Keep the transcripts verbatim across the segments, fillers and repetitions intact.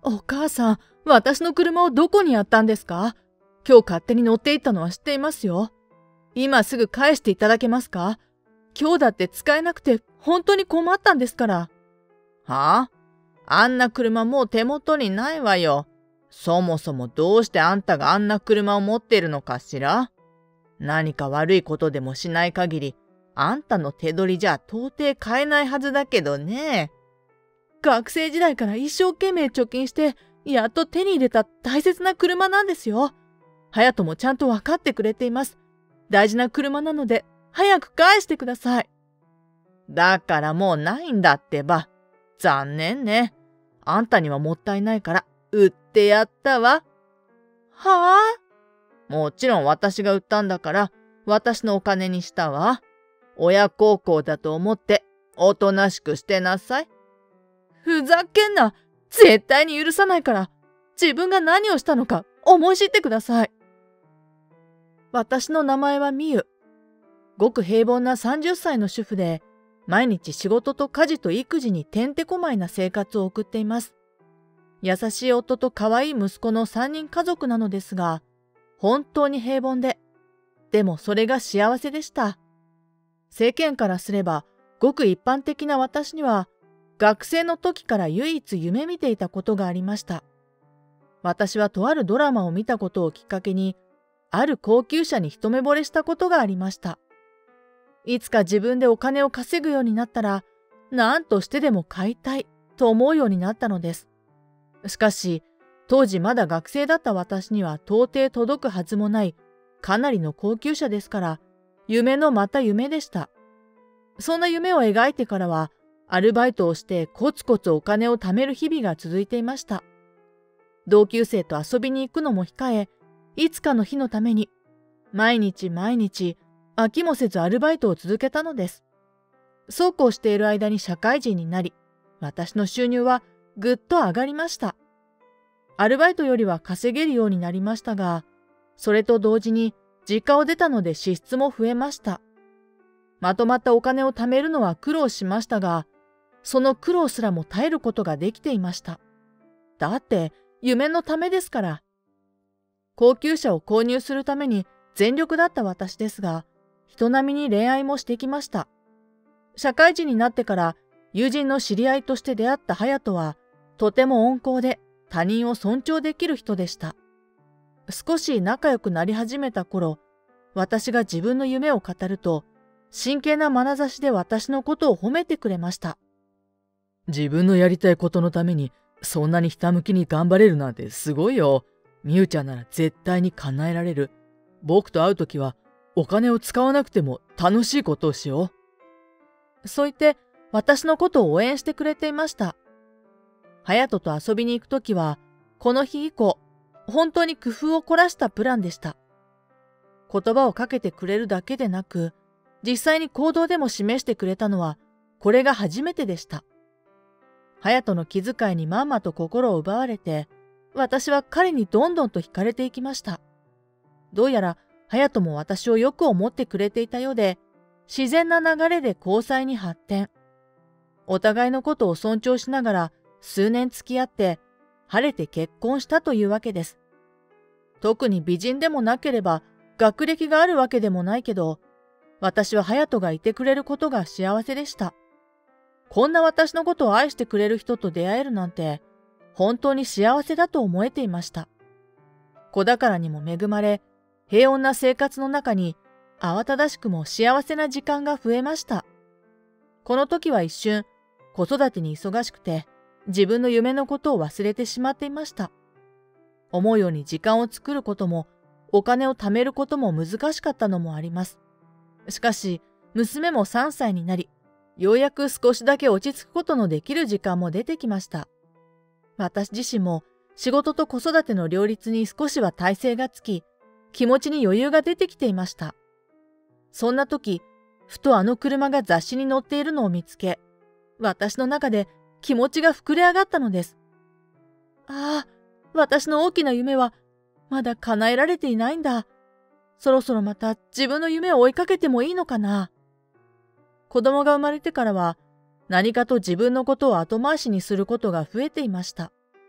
お母さん、私の車をどこにやったんですか？今日勝手に乗っていったのは知っていますよ。今すぐ返していただけますか？今日だって使えなくて本当に困ったんですから。 はあ？あんな車もう手元にないわよ。そもそもどうしてあんたがあんな車を持っているのかしら？何か悪いことでもしない限り、あんたの手取りじゃ到底買えないはずだけどね。 学生時代から一生懸命貯金して、やっと手に入れた大切な車なんですよ。隼人もちゃんと分かってくれています。大事な車なので、早く返してください。 だからもうないんだってば。残念ね。あんたにはもったいないから、売ってやったわ。 はあ？もちろん私が売ったんだから、私のお金にしたわ。親孝行だと思って、おとなしくしてなさい。 ふざけんな。絶対に許さないから、自分が何をしたのか思い知ってください。私の名前はみゆ。ごく平凡なさんじゅっさいの主婦で、毎日仕事と家事と育児にてんてこまいな生活を送っています。優しい夫と可愛い息子のさんにん家族なのですが、本当に平凡で、でもそれが幸せでした。世間からすれば、ごく一般的な私には、学生の時から唯一夢見ていたことがありました。私はとあるドラマを見たことをきっかけに、ある高級車に一目惚れしたことがありました。いつか自分でお金を稼ぐようになったら、何としてでも買いたいと思うようになったのです。しかし、当時まだ学生だった私には到底届くはずもないかなりの高級車ですから、夢のまた夢でした。そんな夢を描いてからは、アルバイトをしてコツコツお金を貯める日々が続いていました。同級生と遊びに行くのも控え、いつかの日のために、毎日毎日、飽きもせずアルバイトを続けたのです。そうこうしている間に社会人になり、私の収入はぐっと上がりました。アルバイトよりは稼げるようになりましたが、それと同時に実家を出たので支出も増えました。まとまったお金を貯めるのは苦労しましたが、その苦労すらも耐えることができていました。だって夢のためですから。高級車を購入するために全力だった私ですが、人並みに恋愛もしてきました。社会人になってから友人の知り合いとして出会った隼人は、とても温厚で他人を尊重できる人でした。少し仲良くなり始めた頃、私が自分の夢を語ると、真剣な眼差しで私のことを褒めてくれました。 自分のやりたいことのためにそんなにひたむきに頑張れるなんてすごいよ。みゆちゃんなら絶対に叶えられる。僕と会うときはお金を使わなくても楽しいことをしよう。そう言って私のことを応援してくれていました。隼人と遊びに行くときは、この日以降、本当に工夫を凝らしたプランでした。言葉をかけてくれるだけでなく、実際に行動でも示してくれたのは、これが初めてでした。隼人の気遣いにまんまと心を奪われて、私は彼にどんどんと惹かれていきました。どうやら隼人も私をよく思ってくれていたようで、自然な流れで交際に発展。お互いのことを尊重しながら数年付き合って、晴れて結婚したというわけです。特に美人でもなければ、学歴があるわけでもないけど、私は隼人がいてくれることが幸せでした。こんな私のことを愛してくれる人と出会えるなんて、本当に幸せだと思えていました。子宝にも恵まれ、平穏な生活の中に、慌ただしくも幸せな時間が増えました。この時は一瞬、子育てに忙しくて、自分の夢のことを忘れてしまっていました。思うように時間を作ることも、お金を貯めることも難しかったのもあります。しかし、娘もさんさいになり、ようやく少しだけ落ち着くことのできる時間も出てきました。私自身も仕事と子育ての両立に少しは体勢がつき、気持ちに余裕が出てきていました。そんな時、ふとあの車が雑誌に載っているのを見つけ、私の中で気持ちが膨れ上がったのです。ああ、私の大きな夢はまだ叶えられていないんだ。そろそろまた自分の夢を追いかけてもいいのかな。子供が生まれてからは何かと自分のことを後回しにすることが増えていました。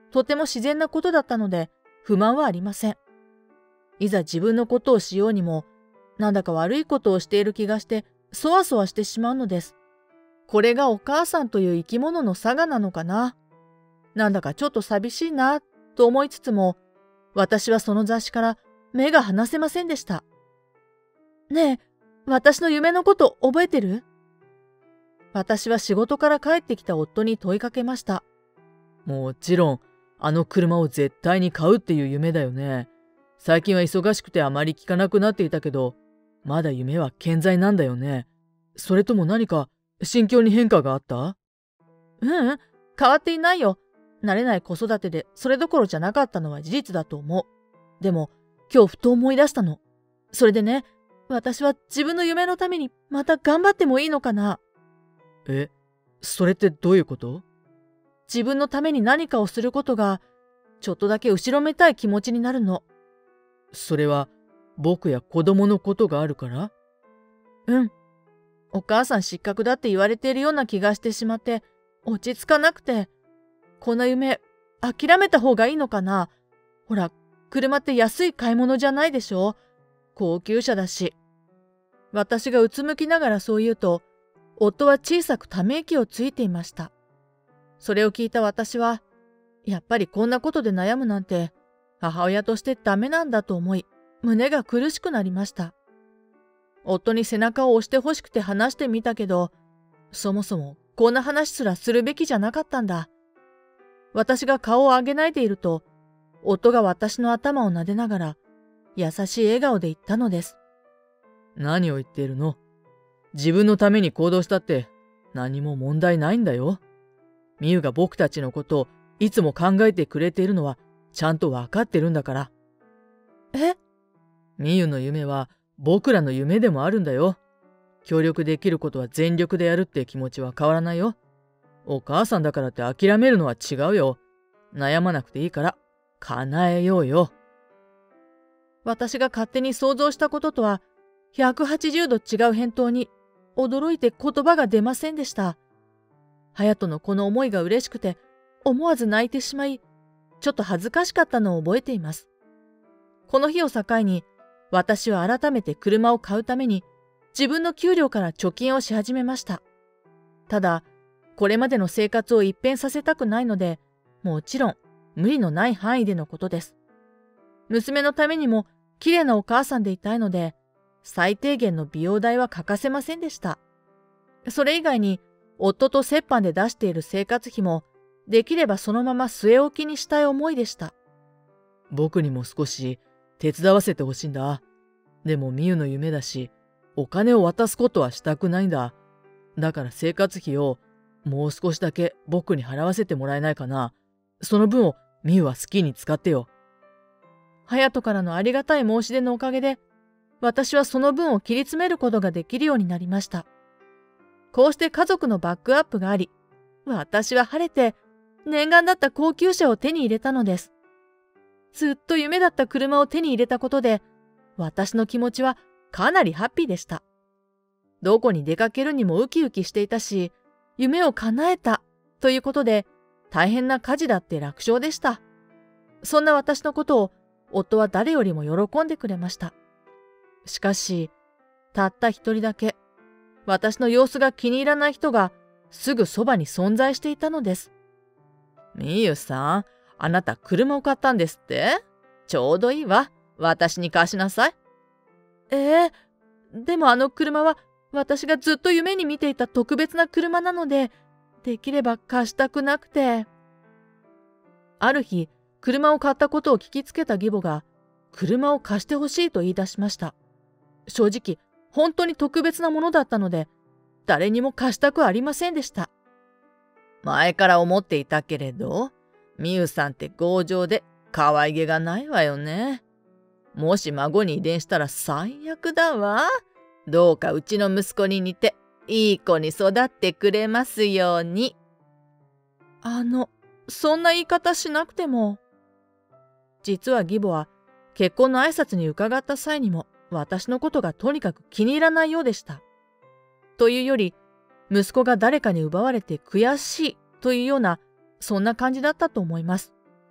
とても自然なことだったので不満はありません。いざ自分のことをしようにも、なんだか悪いことをしている気がしてそわそわしてしまうのです。これがお母さんという生き物の差がなのかな。なんだかちょっと寂しいなと思いつつも、私はその雑誌から目が離せませんでした。ねえ、私の夢のこと覚えてる？私は仕事から帰ってきた夫に問いかけました。 もちろん、あの車を絶対に買うっていう夢だよね。最近は忙しくてあまり聞かなくなっていたけど、まだ夢は健在なんだよね。それとも何か心境に変化があった？ ううん、変わっていないよ。慣れない子育てでそれどころじゃなかったのは事実だと思う。でも、今日ふと思い出したの。それでね、私は自分の夢のためにまた頑張ってもいいのかな。 え、それってどういうこと？ 自分のために何かをすることが、ちょっとだけ後ろめたい気持ちになるの。 それは、僕や子供のことがあるから？ うん。お母さん失格だって言われているような気がしてしまって、落ち着かなくて、この夢、諦めた方がいいのかな。ほら、車って安い買い物じゃないでしょ。高級車だし。私がうつむきながらそう言うと、夫は小さくため息をついていました。それを聞いた私は、やっぱりこんなことで悩むなんて、母親としてダメなんだと思い、胸が苦しくなりました。夫に背中を押してほしくて話してみたけど、そもそもこんな話すらするべきじゃなかったんだ。私が顔を上げないでいると、夫が私の頭を撫でながら、優しい笑顔で言ったのです。 何を言っているの？自分のために行動したって何も問題ないんだよ。みゆが僕たちのことをいつも考えてくれているのはちゃんとわかってるんだから。 え？ みゆの夢は僕らの夢でもあるんだよ。協力できることは全力でやるって気持ちは変わらないよ。お母さんだからって諦めるのは違うよ。悩まなくていいから叶えようよ。 私が勝手に想像したこととはひゃくはちじゅうど違う返答に驚いて言葉が出ませんでした。隼人のこの思いが嬉しくて思わず泣いてしまい、ちょっと恥ずかしかったのを覚えています。この日を境に私は改めて車を買うために自分の給料から貯金をし始めました。ただ、これまでの生活を一変させたくないので、もちろん無理のない範囲でのことです。娘のためにも綺麗なお母さんでいたいので、最低限の美容代は欠かせませんでした。それ以外に夫と折半で出している生活費もできればそのまま据え置きにしたい思いでした。 僕にも少し手伝わせてほしいんだ。でもみゆの夢だし、お金を渡すことはしたくないんだ。だから生活費をもう少しだけ僕に払わせてもらえないかな。その分をみゆは好きに使ってよ。 隼人からのありがたい申し出のおかげで、私はその分を切り詰めることができるようになりました。こうして家族のバックアップがあり、私は晴れて念願だった高級車を手に入れたのです。ずっと夢だった車を手に入れたことで、私の気持ちはかなりハッピーでした。どこに出かけるにもウキウキしていたし、夢を叶えたということで、大変な家事だって楽勝でした。そんな私のことを夫は誰よりも喜んでくれました。しかし、たった一人だけ、私の様子が気に入らない人がすぐそばに存在していたのです。 みゆさん、あなた車を買ったんですって？ちょうどいいわ。私に貸しなさい。 ええ、でもあの車は私がずっと夢に見ていた特別な車なので、できれば貸したくなくて。ある日、車を買ったことを聞きつけた義母が、車を貸してほしいと言い出しました。正直、本当に特別なものだったので、誰にも貸したくありませんでした。 前から思っていたけれど、みゆさんって強情で可愛げがないわよね。もし孫に遺伝したら最悪だわ。どうかうちの息子に似ていい子に育ってくれますように。 あの、そんな言い方しなくても。実は義母は結婚の挨拶に伺った際にも私のことがとにかく気に入らないようでした。というより、息子が誰かに奪われて悔しいというような、そんな感じだったと思います。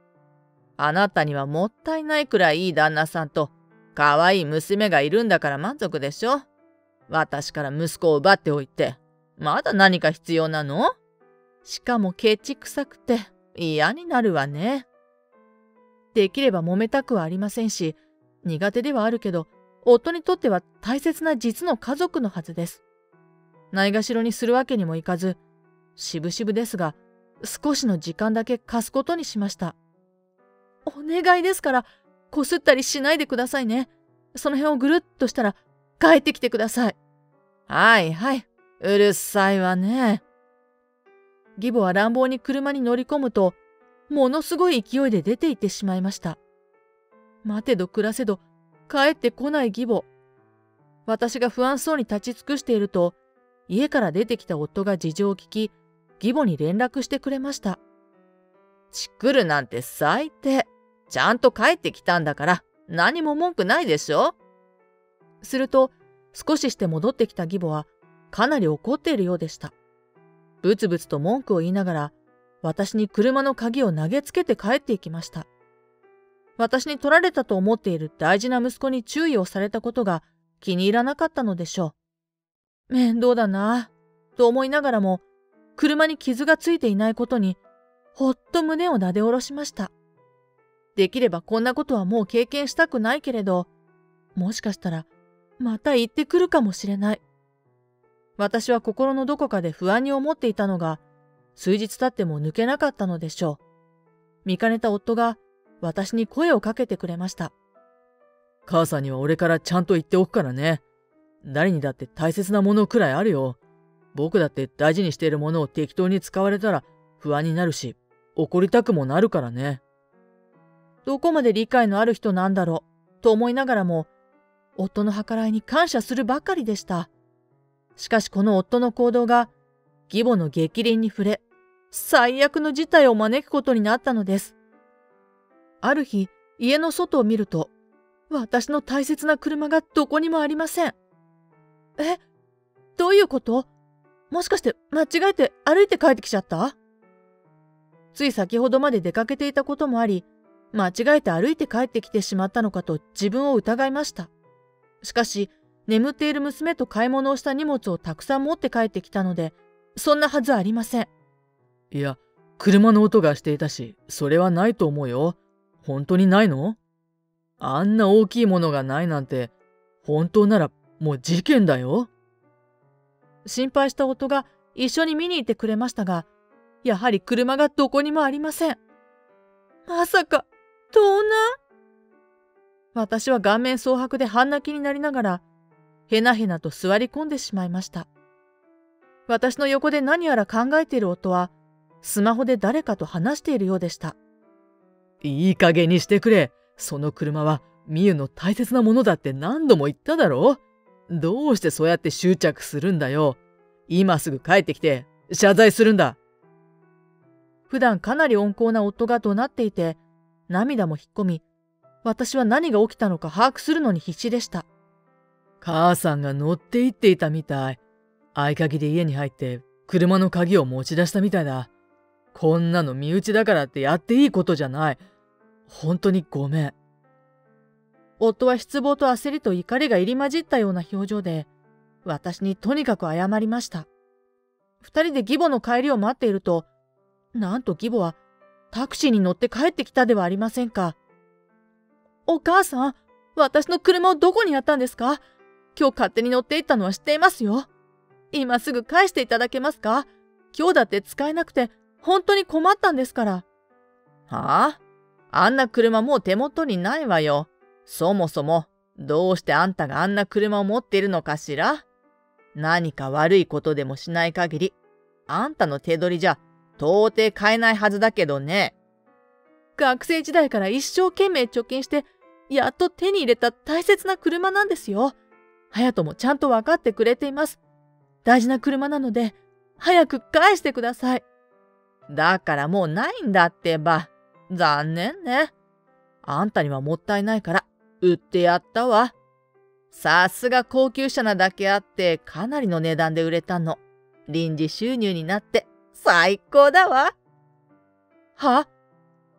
あなたにはもったいないくらいいい旦那さんと可愛い娘がいるんだから満足でしょ。私から息子を奪っておいて、まだ何か必要なの？しかもケチくさくて嫌になるわね。 できれば揉めたくはありませんし、苦手ではあるけど、夫にとっては大切な実の家族のはずです。ないがしろにするわけにもいかず、しぶしぶですが、少しの時間だけ貸すことにしました。お願いですから、こすったりしないでくださいね。その辺をぐるっとしたら、帰ってきてください。 はいはい、うるさいわね。 義母は乱暴に車に乗り込むと、ものすごい勢いで出て行ってしまいました。待てど暮らせど、帰ってこない義母。私が不安そうに立ち尽くしていると、家から出てきた夫が事情を聞き、義母に連絡してくれました。 チクるなんて最低。ちゃんと帰ってきたんだから、何も文句ないでしょ。 すると、少しして戻ってきた義母は、かなり怒っているようでした。ぶつぶつと文句を言いながら、私に車の鍵を投げつけて帰っていきました。私に取られたと思っている大事な息子に注意をされたことが気に入らなかったのでしょう。面倒だなぁ、と思いながらも、車に傷がついていないことに、ほっと胸をなで下ろしました。できればこんなことはもう経験したくないけれど、もしかしたら、また行ってくるかもしれない。私は心のどこかで不安に思っていたのが、数日経っても抜けなかったのでしょう。見かねた夫が私に声をかけてくれました。 母さんには俺からちゃんと言っておくからね。誰にだって大切なものくらいあるよ。僕だって大事にしているものを適当に使われたら不安になるし、怒りたくもなるからね。 どこまで理解のある人なんだろう、と思いながらも、夫の計らいに感謝するばかりでした。しかしこの夫の行動が、義母の逆鱗に触れ、最悪の事態を招くことになったのです。ある日、家の外を見ると、私の大切な車がどこにもありません。え、どういうこと？もしかして間違えて歩いて帰ってきちゃった？つい先ほどまで出かけていたこともあり、間違えて歩いて帰ってきてしまったのかと自分を疑いました。しかし、眠っている娘と買い物をした荷物をたくさん持って帰ってきたので、そんなはずありません。 いや、車の音がしていたし、それはないと思うよ。本当にないの？あんな大きいものがないなんて、本当ならもう事件だよ。 心配した夫が一緒に見に行ってくれましたが、やはり車がどこにもありません。まさか、盗難？私は顔面蒼白で半泣きになりながら、へなへなと座り込んでしまいました。私の横で何やら考えている夫は、スマホで誰かと話しているようでした。 いい加減にしてくれ。その車はミユの大切なものだって何度も言っただろう。どうしてそうやって執着するんだよ。今すぐ帰ってきて謝罪するんだ。 普段かなり温厚な夫が怒鳴っていて、涙も引っ込み、私は何が起きたのか把握するのに必死でした。 母さんが乗って行っていたみたい。合鍵で家に入って車の鍵を持ち出したみたいだ。こんなの身内だからってやっていいことじゃない。本当にごめん。 夫は失望と焦りと怒りが入り混じったような表情で、私にとにかく謝りました。二人で義母の帰りを待っていると、なんと義母はタクシーに乗って帰ってきたではありませんか。お母さん、私の車をどこにやったんですか？今日勝手に乗っていったのは知っていますよ。今すぐ返していただけますか？今日だって使えなくて本当に困ったんですから。 はあ？あんな車もう手元にないわよ。そもそもどうしてあんたがあんな車を持っているのかしら？何か悪いことでもしない限り、あんたの手取りじゃ到底買えないはずだけどね。 学生時代から一生懸命貯金して、やっと手に入れた大切な車なんですよ。隼人もちゃんと分かってくれています。大事な車なので、早く返してください。 だからもうないんだってば。残念ね。あんたにはもったいないから、売ってやったわ。さすが高級車なだけあって、かなりの値段で売れたの。臨時収入になって、最高だわ。 は？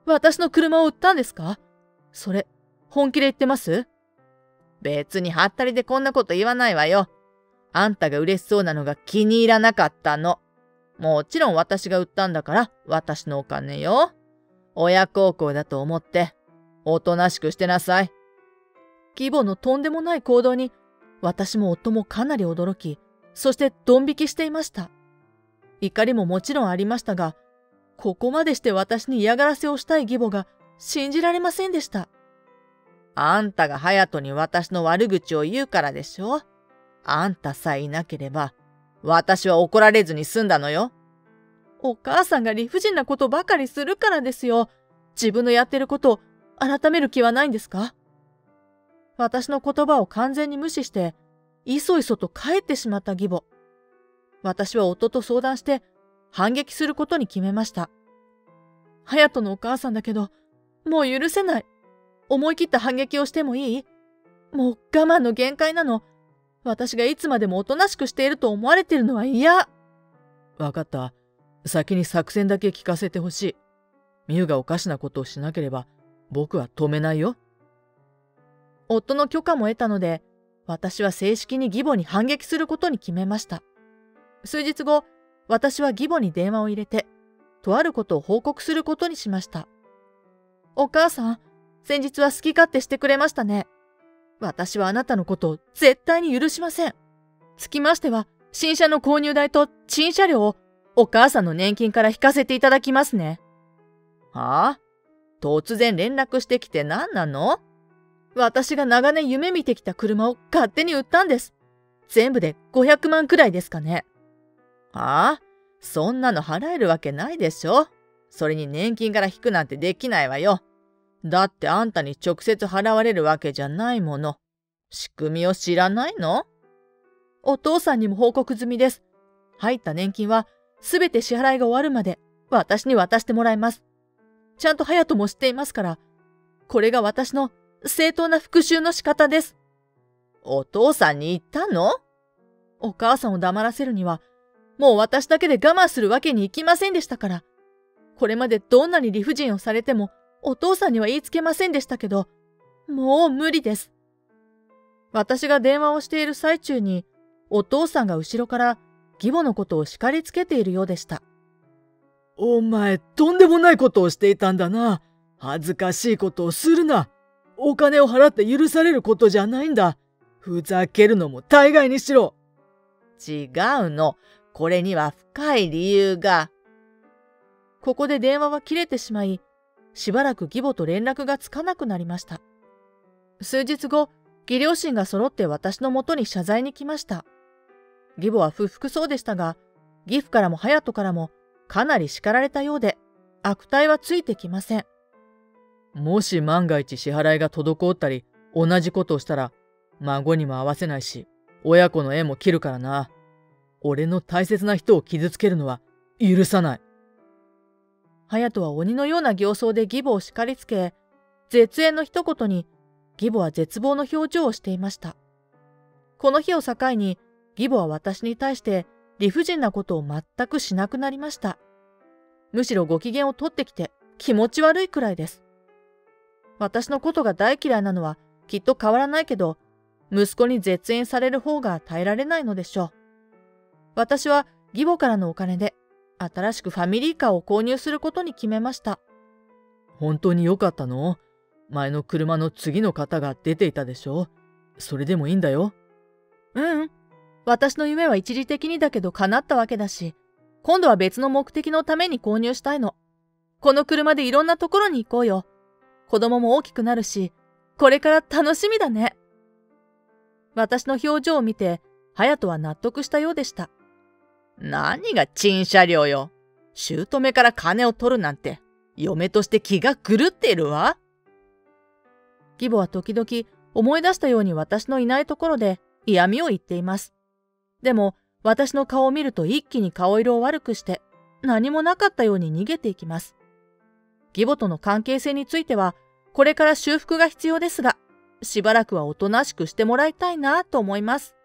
私の車を売ったんですか？それ、本気で言ってます？ 別にはったりでこんなこと言わないわよ。あんたが嬉しそうなのが気に入らなかったの。もちろん私が売ったんだから私のお金よ。親孝行だと思っておとなしくしてなさい。 義母のとんでもない行動に私も夫もかなり驚き、そしてドン引きしていました。怒りももちろんありましたが、ここまでして私に嫌がらせをしたい義母が信じられませんでした。 あんたが隼人に私の悪口を言うからでしょ。あんたさえいなければ私は怒られずに済んだのよ。 お母さんが理不尽なことばかりするからですよ。自分のやってることを改める気はないんですか？私の言葉を完全に無視して、いそいそと帰ってしまった義母。私は夫と相談して反撃することに決めました。隼人のお母さんだけど、もう許せない。思い切った反撃をしてもいい？もう我慢の限界なの。私がいつまでもおとなしくしていると思われているのは嫌。 わかった。先に作戦だけ聞かせてほしい。ミユがおかしなことをしなければ僕は止めないよ。 夫の許可も得たので、私は正式に義母に反撃することに決めました。数日後、私は義母に電話を入れて、とあることを報告することにしました。お母さん、先日は好き勝手してくれましたね。私はあなたのことを絶対に許しません。つきましては、新車の購入代と賃車料をお母さんの年金から引かせていただきますね。 はあ？突然連絡してきて何なの？ 私が長年夢見てきた車を勝手に売ったんです。全部でごひゃくまんくらいですかね。 はあ？そんなの払えるわけないでしょ。それに年金から引くなんてできないわよ。だってあんたに直接払われるわけじゃないもの。仕組みを知らないの？ お父さんにも報告済みです。入った年金はすべて支払いが終わるまで私に渡してもらいます。ちゃんと隼人も知っていますから、これが私の正当な復讐の仕方です。 お父さんに言ったの？ お母さんを黙らせるには、もう私だけで我慢するわけにいきませんでしたから。これまでどんなに理不尽をされても、お父さんには言いつけませんでしたけど、もう無理です。私が電話をしている最中に、お父さんが後ろから義母のことを叱りつけているようでした。 お前、とんでもないことをしていたんだな。恥ずかしいことをするな。お金を払って許されることじゃないんだ。ふざけるのも大概にしろ。 違うの。これには深い理由が。 ここで電話は切れてしまい、しばらく義母と連絡がつかなくなりました。数日後、義両親が揃って私のもとに謝罪に来ました。義母は不服そうでしたが、義父からも隼人からもかなり叱られたようで、悪態はついてきません。 もし万が一支払いが滞ったり、同じことをしたら、孫にも会わせないし、親子の縁も切るからな。俺の大切な人を傷つけるのは許さない。 隼人は鬼のような形相で義母を叱りつけ、絶縁の一言に義母は絶望の表情をしていました。この日を境に義母は私に対して理不尽なことを全くしなくなりました。むしろご機嫌を取ってきて気持ち悪いくらいです。私のことが大嫌いなのはきっと変わらないけど、息子に絶縁される方が耐えられないのでしょう。私は義母からのお金で新しくファミリーカーを購入することに決めました。 本当に良かったの？前の車の次の方が出ていたでしょ？それでもいいんだよ。 ううん。私の夢は一時的にだけど叶ったわけだし、今度は別の目的のために購入したいの。この車でいろんなところに行こうよ。子供も大きくなるし、これから楽しみだね。私の表情を見て、隼人は納得したようでした。 何が賃車料よ。姑から金を取るなんて、嫁として気が狂っているわ。 義母は時々思い出したように私のいないところで嫌味を言っています。でも私の顔を見ると一気に顔色を悪くして何もなかったように逃げていきます。義母との関係性についてはこれから修復が必要ですが、しばらくはおとなしくしてもらいたいなと思います。